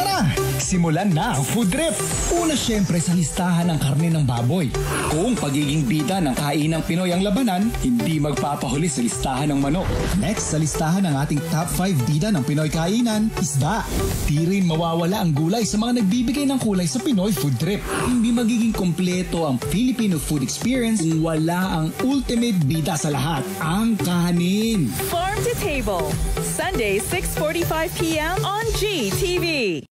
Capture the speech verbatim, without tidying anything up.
Tara, simulan na ang food trip. Una syempre sa listahan ng karne ng baboy. Kung pagiging bida ng kainang Pinoy ang labanan, hindi magpapahuli sa listahan ng manok. Next sa listahan ng ating top five bida ng Pinoy kainan, isda. Di rin mawawala ang gulay sa mga nagbibigay ng kulay sa Pinoy food trip. Hindi magiging kompleto ang Filipino food experience kung wala ang ultimate bida sa lahat, ang kanin. Farm to Table, Sunday six forty-five p m on G T V.